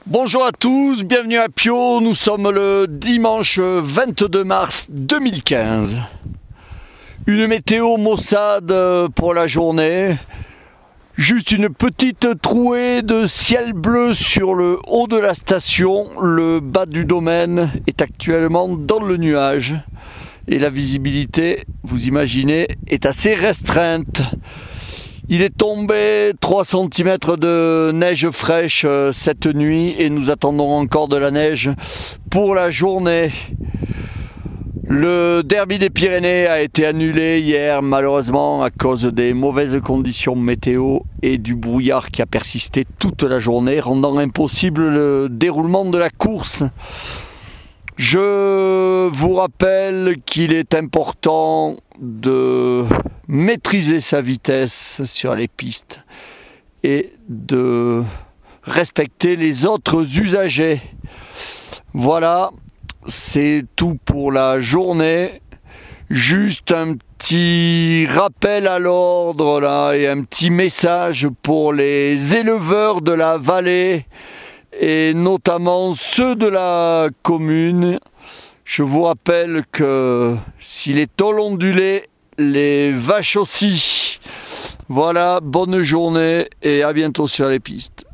Bonjour à tous, bienvenue à Pio, nous sommes le dimanche 22 mars 2015. Une météo maussade pour la journée, juste une petite trouée de ciel bleu sur le haut de la station, le bas du domaine est actuellement dans le nuage et la visibilité, vous imaginez, est assez restreinte. Il est tombé 3 cm de neige fraîche cette nuit et nous attendons encore de la neige pour la journée. Le derby des Pyrénées a été annulé hier malheureusement à cause des mauvaises conditions météo et du brouillard qui a persisté toute la journée, rendant impossible le déroulement de la course. Je vous rappelle qu'il est important de maîtriser sa vitesse sur les pistes et de respecter les autres usagers. Voilà, c'est tout pour la journée. Juste un petit rappel à l'ordre là et un petit message pour les éleveurs de la vallée et notamment ceux de la commune. Je vous rappelle que si les tôles ondulées, les vaches aussi. Voilà, bonne journée et à bientôt sur les pistes.